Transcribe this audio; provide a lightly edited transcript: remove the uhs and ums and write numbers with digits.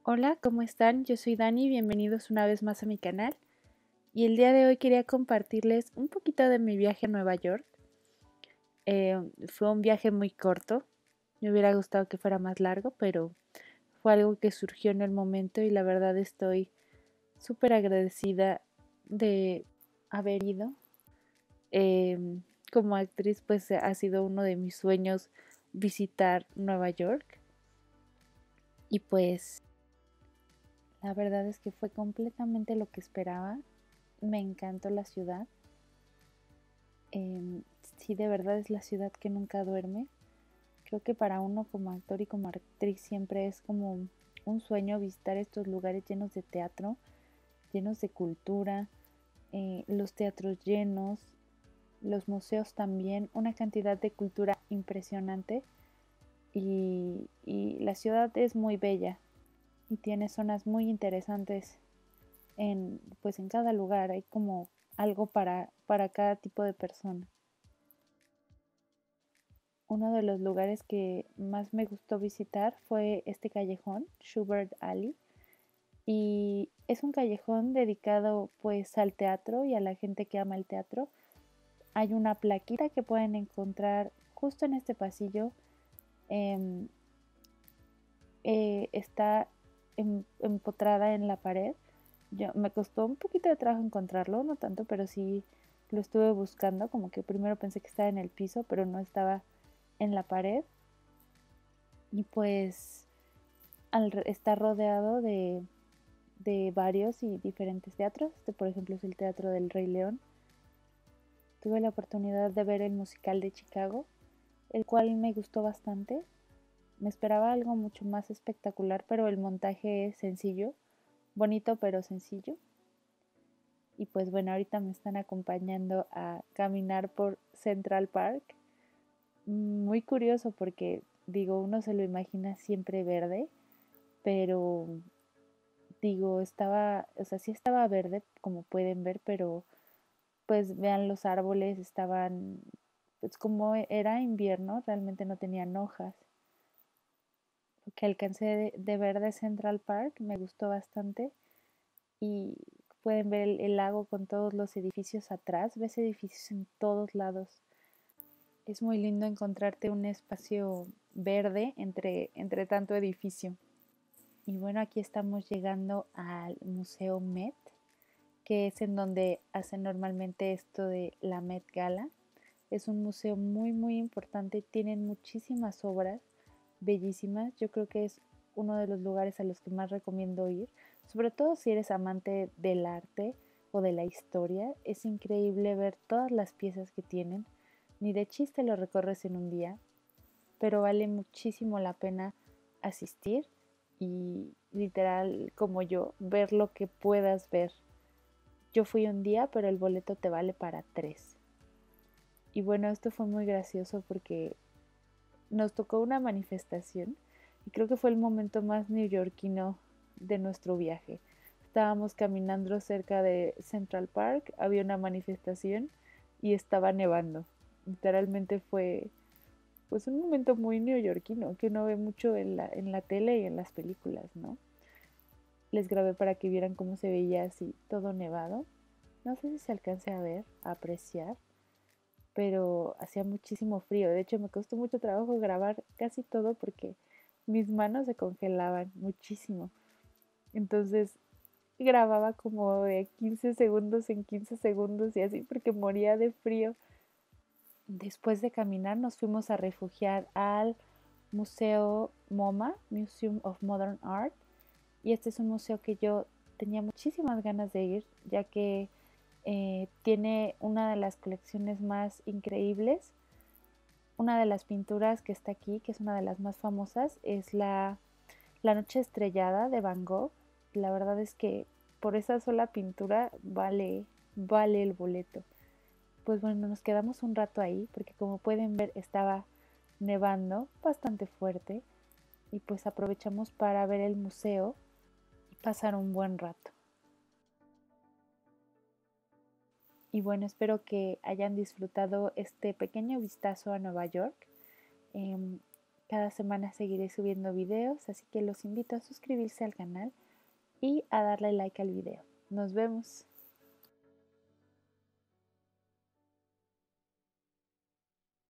Hola, ¿cómo están? Yo soy Dani, bienvenidos una vez más a mi canal. Y el día de hoy quería compartirles un poquito de mi viaje a Nueva York. Fue un viaje muy corto, me hubiera gustado que fuera más largo, pero fue algo que surgió en el momento y la verdad estoy súper agradecida de haber ido. Como actriz, pues ha sido uno de mis sueños visitar Nueva York y pues la verdad es que fue completamente lo que esperaba. Me encantó la ciudad. Sí, de verdad es la ciudad que nunca duerme. Creo que para uno como actor y como actriz siempre es como un sueño visitar estos lugares llenos de teatro, llenos de cultura, los teatros llenos, los museos también, una cantidad de cultura impresionante y la ciudad es muy bella y tiene zonas muy interesantes pues en cada lugar, hay como algo para cada tipo de persona. Uno de los lugares que más me gustó visitar fue este callejón, Schubert Alley, y es un callejón dedicado pues al teatro y a la gente que ama el teatro. Hay una plaquita que pueden encontrar justo en este pasillo. eh, Está empotrada en la pared. Me costó un poquito de trabajo encontrarlo, no tanto, pero sí lo estuve buscando, como que primero pensé que estaba en el piso, pero no estaba en la pared. Y pues está rodeado de varios y diferentes teatros. Este, por ejemplo, es el Teatro del Rey León. Tuve la oportunidad de ver el musical de Chicago, el cual me gustó bastante. Me esperaba algo mucho más espectacular, pero el montaje es sencillo, bonito pero sencillo. Y pues bueno, ahorita me están acompañando a caminar por Central Park. Muy curioso porque digo, uno se lo imagina siempre verde, pero digo, o sea, sí estaba verde, como pueden ver, pero pues vean los árboles, estaban, pues como era invierno, realmente no tenían hojas. Lo que alcancé de ver de Central Park me gustó bastante y pueden ver el lago con todos los edificios atrás, ves edificios en todos lados. Es muy lindo encontrarte un espacio verde entre tanto edificio. Y bueno, aquí estamos llegando al Museo Met, que es en donde hacen normalmente esto de la Met Gala. Es un museo muy importante, tienen muchísimas obras bellísimas. Yo creo que es uno de los lugares a los que más recomiendo ir, sobre todo si eres amante del arte o de la historia. Es increíble ver todas las piezas que tienen. Ni de chiste lo recorres en un día, pero vale muchísimo la pena asistir y literal como yo, ver lo que puedas ver. Yo fui un día, pero el boleto te vale para 3. Y bueno, esto fue muy gracioso porque nos tocó una manifestación y creo que fue el momento más neoyorquino de nuestro viaje. Estábamos caminando cerca de Central Park, había una manifestación y estaba nevando. Literalmente fue pues un momento muy neoyorquino que uno ve mucho en la tele y en las películas, ¿no? Les grabé para que vieran cómo se veía así todo nevado. No sé si se alcance a ver, a apreciar, pero hacía muchísimo frío. De hecho, me costó mucho trabajo grabar casi todo porque mis manos se congelaban muchísimo. Entonces grababa como de 15 segundos en 15 segundos y así porque moría de frío. Después de caminar nos fuimos a refugiar al Museo MoMA, Museum of Modern Art, y este es un museo que yo tenía muchísimas ganas de ir, ya que tiene una de las colecciones más increíbles. Una de las pinturas que está aquí, que es una de las más famosas, es la Noche Estrellada de Van Gogh. La verdad es que por esa sola pintura vale el boleto. Pues bueno, nos quedamos un rato ahí porque como pueden ver estaba nevando bastante fuerte y pues aprovechamos para ver el museo y pasar un buen rato. Y bueno, espero que hayan disfrutado este pequeño vistazo a Nueva York. Cada semana seguiré subiendo videos, así que los invito a suscribirse al canal y a darle like al video. Nos vemos.